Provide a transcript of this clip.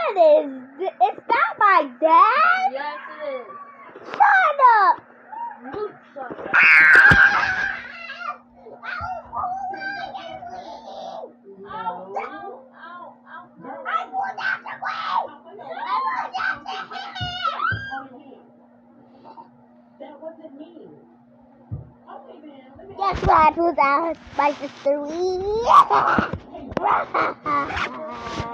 It's not my dad? Yes, it is. Shut up! Luke, shut up. Guess what? Who's out? My sister.